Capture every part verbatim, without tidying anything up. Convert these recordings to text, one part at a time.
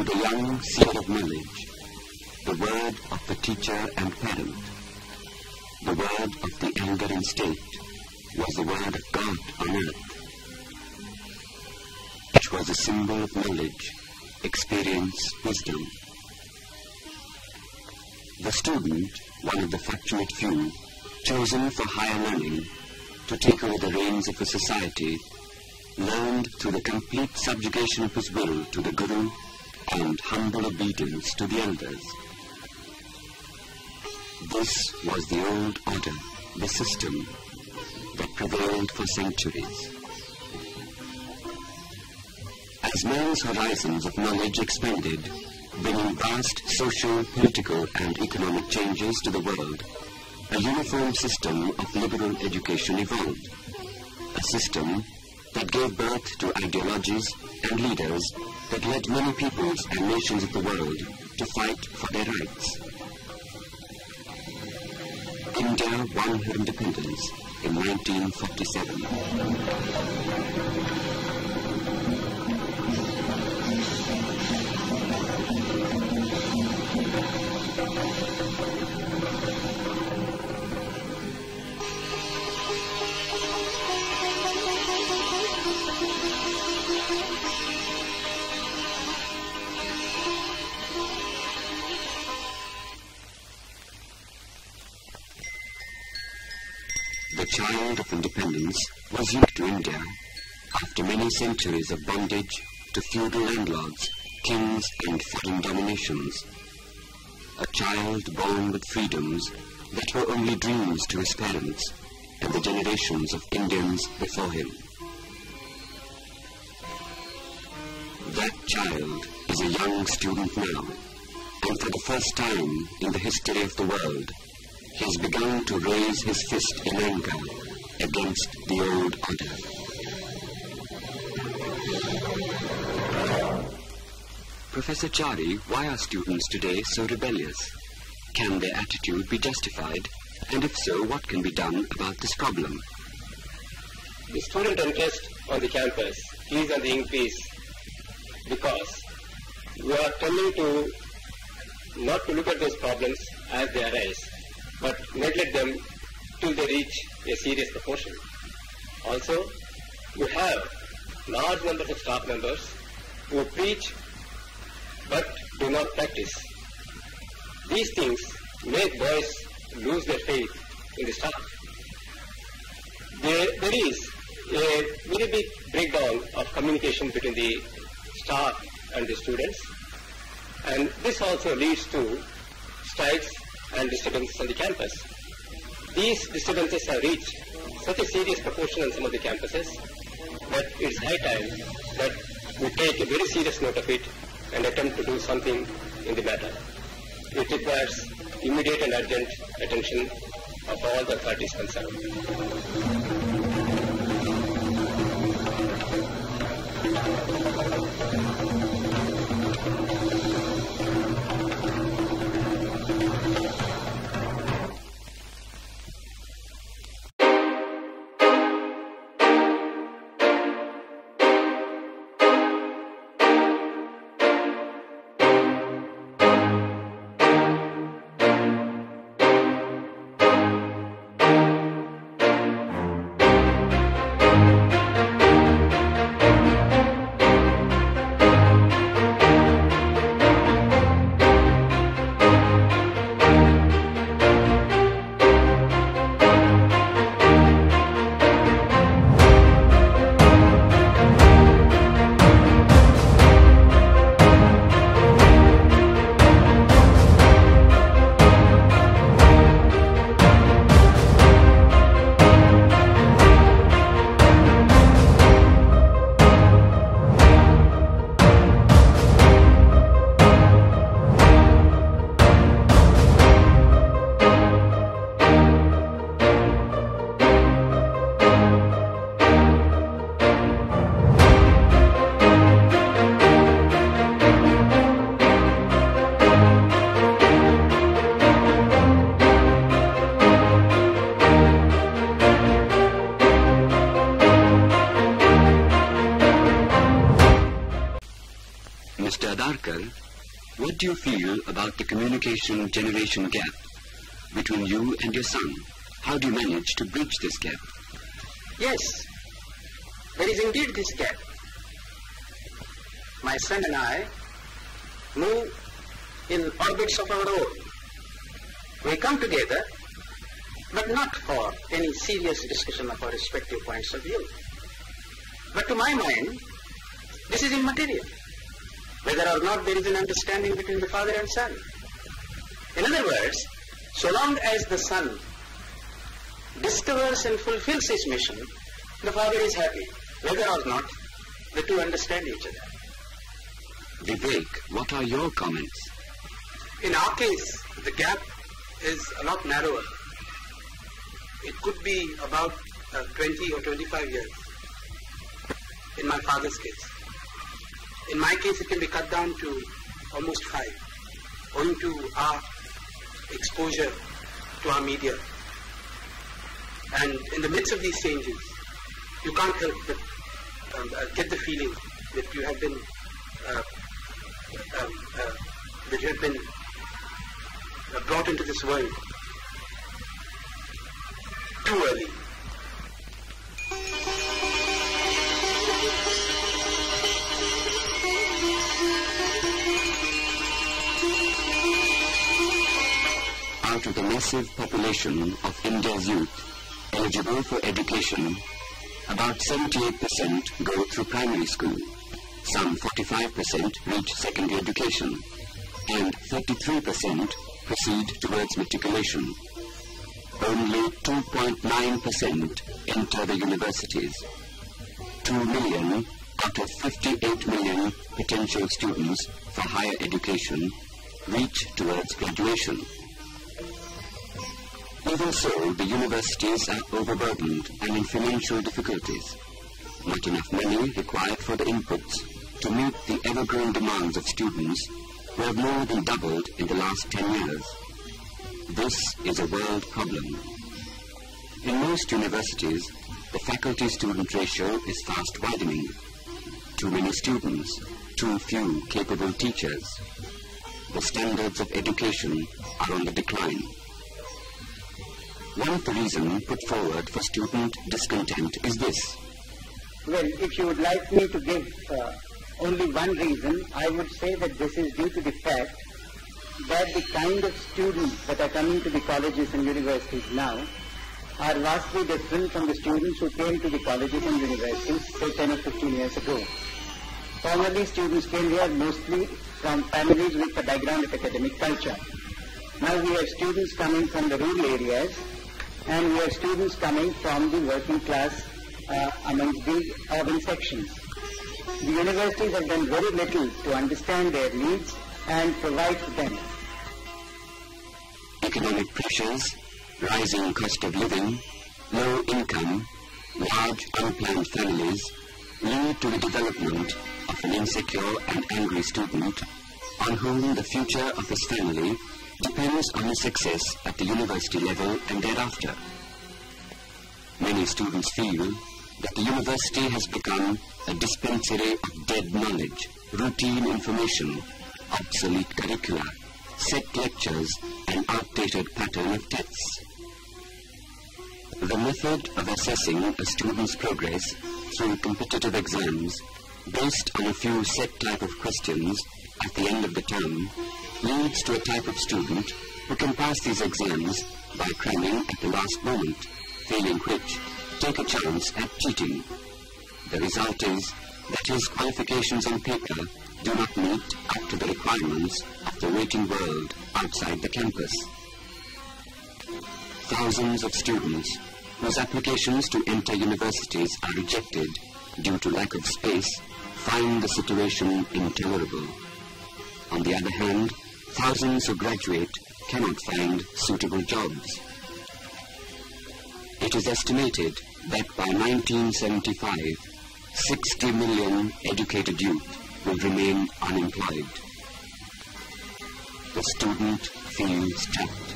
the young seed of knowledge, the word of the teacher and parent, the word of the elder in state, was the word of God on earth. It was a symbol of knowledge, experience, wisdom. The student, one of the fortunate few, chosen for higher learning, to take over the reins of a society, learned through the complete subjugation of his will to the Guru and humble obedience to the elders. This was the old order, the system that prevailed for centuries. As man's horizons of knowledge expanded, bringing vast social, political and economic changes to the world, a uniform system of liberal education evolved, a system that gave birth to ideologies and leaders that led many peoples and nations of the world to fight for their rights. India won her independence in nineteen forty-seven. The child of independence was unique to India after many centuries of bondage to feudal landlords, kings and foreign dominations. A child born with freedoms that were only dreams to his parents and the generations of Indians before him. That child is a young student now, and for the first time in the history of the world, he has begun to raise his fist in anger against the old order. Professor Chari, why are students today so rebellious? Can their attitude be justified? And if so, what can be done about this problem? The student interest on the campus is on the increase because we are tending to not to look at those problems as they arise, but neglect them till they reach a serious proportion. Also, we have large numbers of staff members who preach but do not practice. These things make boys lose their faith in the staff. There, there is a very big breakdown of communication between the staff and the students, and this also leads to strikes and disturbances on the campus. These disturbances have reached such a serious proportion on some of the campuses that it's high time that we take a very serious note of it and attempt to do something in the matter. It requires immediate and urgent attention of all the authorities concerned. What do you feel about the communication generation gap between you and your son? How do you manage to bridge this gap? Yes, there is indeed this gap. My son and I move in orbits of our own. We come together, but not for any serious discussion of our respective points of view. But to my mind, this is immaterial, whether or not there is an understanding between the father and son. In other words, so long as the son discovers and fulfills his mission, the father is happy, whether or not the two understand each other. Vivek, what are your comments? In our case, the gap is a lot narrower. It could be about uh, twenty or twenty-five years in my father's case. In my case, it can be cut down to almost five, owing to our exposure to our media. And in the midst of these changes, you can't help but um, uh, get the feeling that you have been uh, um, uh, that you have been uh, brought into this world too early. Out of the massive population of India's youth eligible for education, about seventy-eight percent go through primary school, some forty-five percent reach secondary education, and thirty-three percent proceed towards matriculation. Only two point nine percent enter the universities. two million out of fifty-eight million potential students for higher education reach towards graduation. Even so, the universities are overburdened and in financial difficulties. Not enough money required for the inputs to meet the ever-growing demands of students who have more than doubled in the last ten years. This is a world problem. In most universities, the faculty-student ratio is fast widening. Too many students, too few capable teachers. The standards of education are on the decline. One of the reasons put forward for student discontent is this. Well, if you would like me to give uh, only one reason, I would say that this is due to the fact that the kind of students that are coming to the colleges and universities now are vastly different from the students who came to the colleges and universities, say, ten or fifteen years ago. Formerly, students came here mostly from families with a background of academic culture. Now we have students coming from the rural areas, and we have students coming from the working class uh, amongst the urban sections. The universities have done very little to understand their needs and provide for them. Economic pressures, rising cost of living, low income, large unplanned families lead to the development of an insecure and angry student on whom the future of his family depends on his success at the university level and thereafter. Many students feel that the university has become a dispensary of dead knowledge, routine information, obsolete curricula, set lectures, and outdated pattern of tests. The method of assessing a student's progress through competitive exams based on a few set type of questions at the end of the term leads to a type of student who can pass these exams by cramming at the last moment, failing which take a chance at cheating. The result is that his qualifications on paper do not meet up to the requirements of the waiting world outside the campus. Thousands of students whose applications to enter universities are rejected due to lack of space find the situation intolerable. On the other hand, thousands who graduate cannot find suitable jobs. It is estimated that by nineteen seventy-five, sixty million educated youth will remain unemployed. The student feels trapped.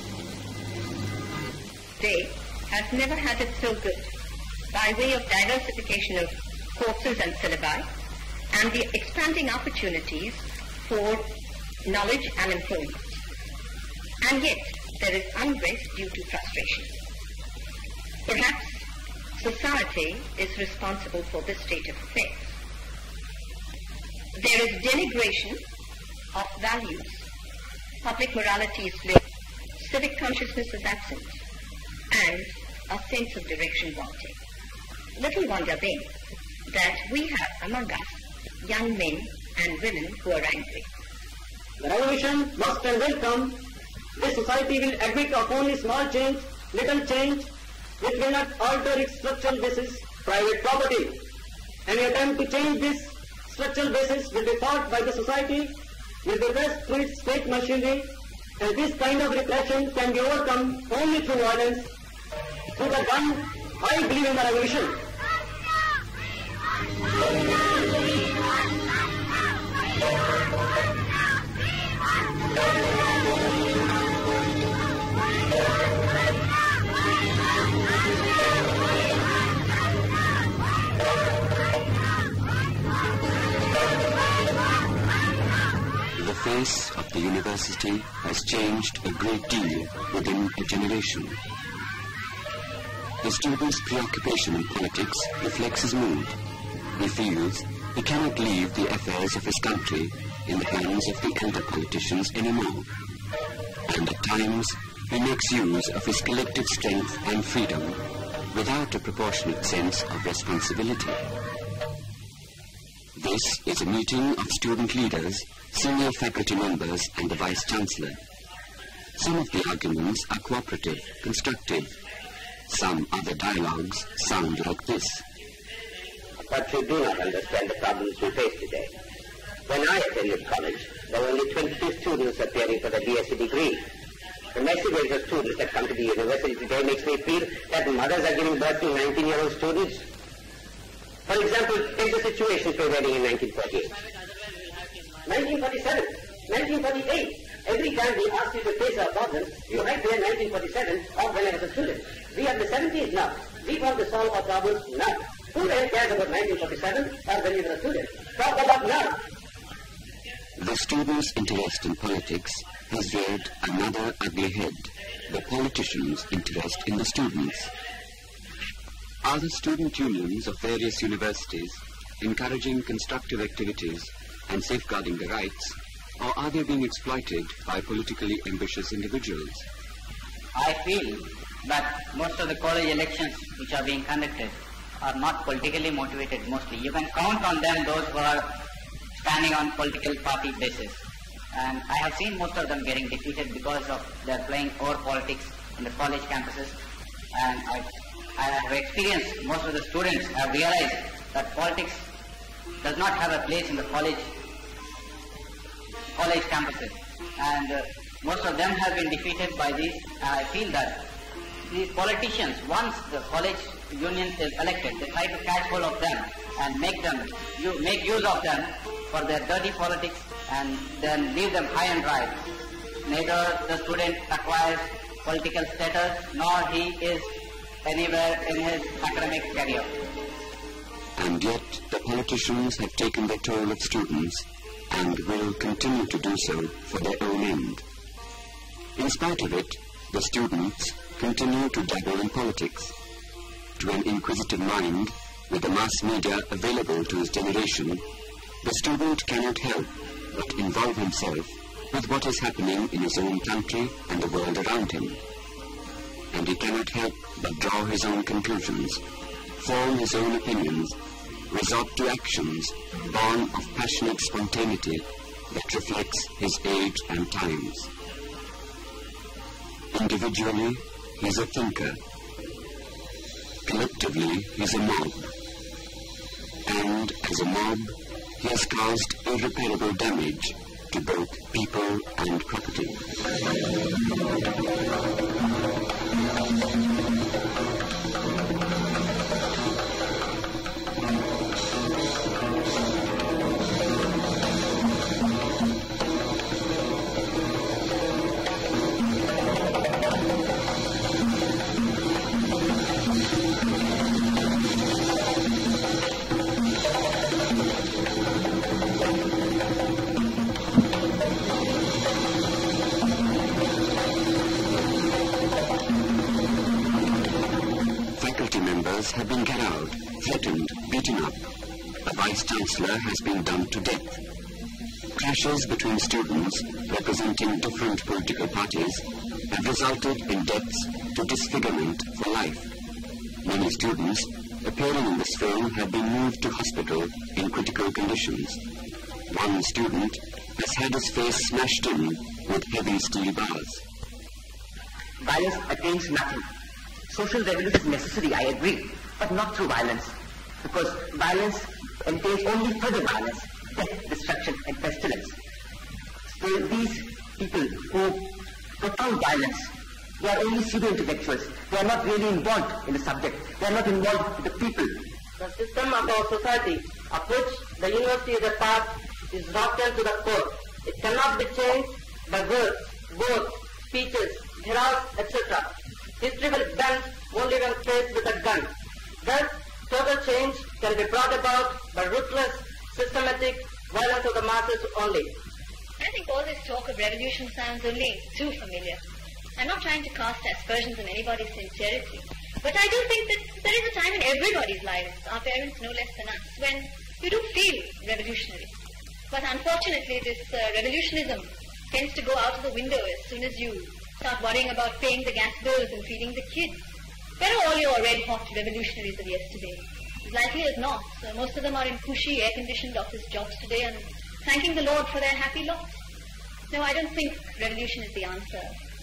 Day has never had it so good by way of diversification of courses and syllabi and the expanding opportunities for knowledge and employment. And yet, there is unrest due to frustration. Perhaps society is responsible for this state of affairs. There is denigration of values. Public morality is low, civic consciousness is absent, and a sense of direction wanting. Little wonder then that we have among us young men and women who are angry. The revolution must and will come. This society will admit of only small change, little change, which will not alter its structural basis, private property. Any attempt to change this structural basis will be fought by the society, will be pressed through its state machinery, and this kind of repression can be overcome only through violence. Through the gun, I believe in the revolution. The face of the university has changed a great deal within a generation. The student's preoccupation in politics reflects his mood. He feels he cannot leave the affairs of his country in the hands of the elder politicians anymore. And at times, he makes use of his collective strength and freedom without a proportionate sense of responsibility. This is a meeting of student leaders, senior faculty members and the Vice-Chancellor. Some of the arguments are cooperative, constructive. Some other dialogues sound like this. But you do not understand the problems we face today. When I attended college, there were only twenty-two students appearing for the B S c degree. The massive age of students that come to the university today makes me feel that mothers are giving birth to nineteen-year-old students. For example, take the situation prevailing in nineteen forty-eight. nineteen forty-seven, nineteen forty-eight. Every time we ask you to face our problems, you write there nineteen forty-seven or when I was a student. We are the seventies now. We want to solve our problems now. Who then cares about nineteen forty-seven or when you were a student? Talk about now. The students' interest in politics has reared another ugly head, the politicians' interest in the students. Are the student unions of various universities encouraging constructive activities and safeguarding the rights, or are they being exploited by politically ambitious individuals? I feel that most of the college elections which are being conducted are not politically motivated mostly. You can count on them those who are standing on political party basis. And I have seen most of them getting defeated because of their playing over politics in the college campuses. And I, I have experienced, most of the students have realized that politics does not have a place in the college college campuses. And uh, most of them have been defeated by these. I feel that these politicians, once the college union is elected, they try to catch hold of them and make them, you, make use of them for their dirty politics and then leave them high and dry. Neither the student acquires political status nor he is anywhere in his academic career. And yet the politicians have taken the toll of students and will continue to do so for their own end. In spite of it, the students continue to dabble in politics. To an inquisitive mind, with the mass media available to his generation, the student cannot help but involve himself with what is happening in his own country and the world around him. And he cannot help but draw his own conclusions, form his own opinions, resort to actions born of passionate spontaneity that reflects his age and times. Individually, he is a thinker. Collectively, he is a mob. And as a mob, he has caused irreparable damage to both people and property. lecturers have been garrowed, threatened, beaten up. A vice-chancellor has been done to death. Clashes between students representing different political parties have resulted in deaths to disfigurement for life. Many students appearing in this film have been moved to hospital in critical conditions. One student has had his face smashed in with heavy steel bars. Violence attains nothing. Social revolution is necessary, I agree, but not through violence. Because violence entails only further violence, death, destruction, and pestilence. So these people who propound violence, they are only pseudo-intellectuals. They are not really involved in the subject. They are not involved with the people. The system of our society, of which the university is a part, is rotten to the core. It cannot be changed by words, words, speeches, heroes, et cetera. History will bend only when faced with a gun. Thus, total change can be brought about by ruthless, systematic violence of the masses only. I think all this talk of revolution sounds only too familiar. I'm not trying to cast aspersions on anybody's sincerity, but I do think that there is a time in everybody's lives, our parents no less than us, when you do feel revolutionary. But unfortunately, this uh, revolutionism tends to go out of the window as soon as you start worrying about paying the gas bills and feeding the kids. Where are all your red-hot revolutionaries of yesterday? As likely as not, so most of them are in cushy, air-conditioned office jobs today and thanking the Lord for their happy lot. No, I don't think revolution is the answer.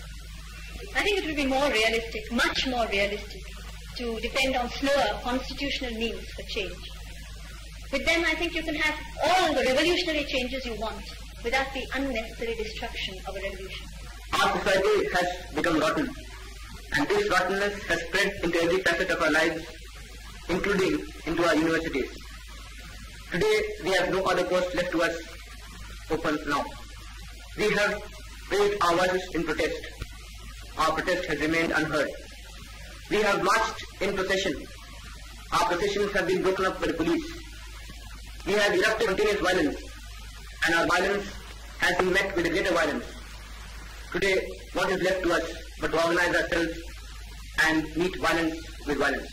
I think it would be more realistic, much more realistic, to depend on slower constitutional means for change. With them, I think you can have all the revolutionary changes you want without the unnecessary destruction of a revolution. Our society has become rotten, and this rottenness has spread into every facet of our lives, including into our universities. Today, we have no other course left to us open now. We have raised our voices in protest. Our protest has remained unheard. We have marched in procession. Our processions have been broken up by the police. We have erupted continuous violence, and our violence has been met with a greater violence. Today, what is left to us but to organize ourselves and meet violence with violence?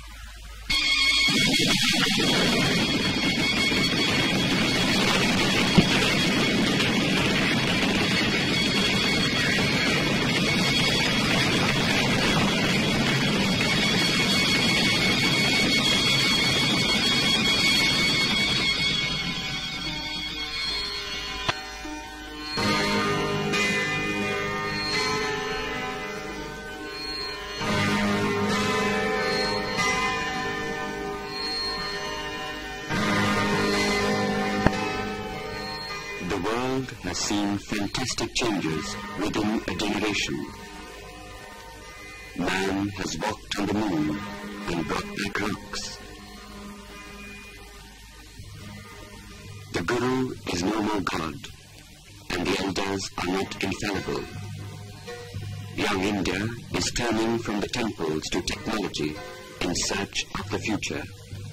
Has seen fantastic changes within a generation. Man has walked on the moon and brought back rocks. The Guru is no more God, and the elders are not infallible. Young India is turning from the temples to technology in search of the future.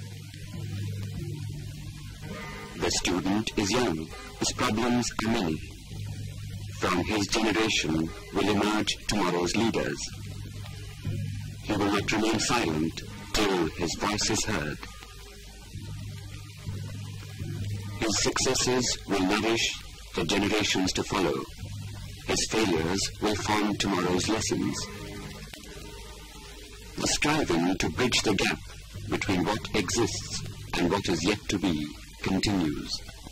The student is young. His problems are many. From his generation will emerge tomorrow's leaders. He will not remain silent till his voice is heard. His successes will nourish the generations to follow. His failures will form tomorrow's lessons. The striving to bridge the gap between what exists and what is yet to be continues.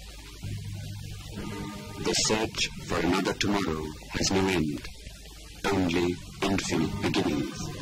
The search for another tomorrow has no end, only infinite beginnings.